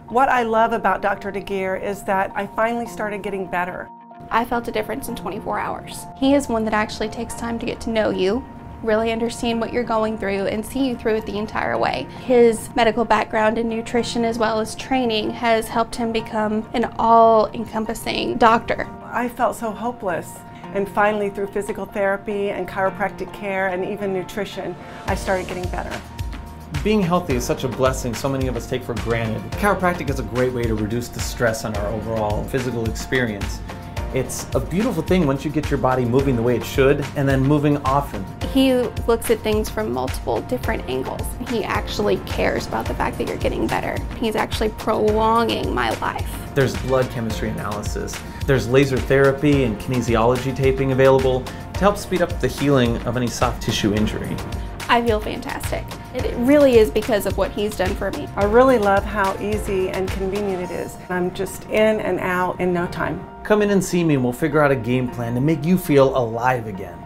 What I love about Dr. Geer is that I finally started getting better. I felt a difference in 24 hours. He is one that actually takes time to get to know you, really understand what you're going through, and see you through it the entire way. His medical background in nutrition as well as training has helped him become an all-encompassing doctor. I felt so hopeless, and finally through physical therapy and chiropractic care and even nutrition, I started getting better. Being healthy is such a blessing so many of us take for granted. Chiropractic is a great way to reduce the stress on our overall physical experience. It's a beautiful thing once you get your body moving the way it should, and then moving often. He looks at things from multiple different angles. He actually cares about the fact that you're getting better. He's actually prolonging my life. There's blood chemistry analysis. There's laser therapy and kinesiology taping available to help speed up the healing of any soft tissue injury. I feel fantastic. It really is because of what he's done for me. I really love how easy and convenient it is. I'm just in and out in no time. Come in and see me and we'll figure out a game plan to make you feel alive again.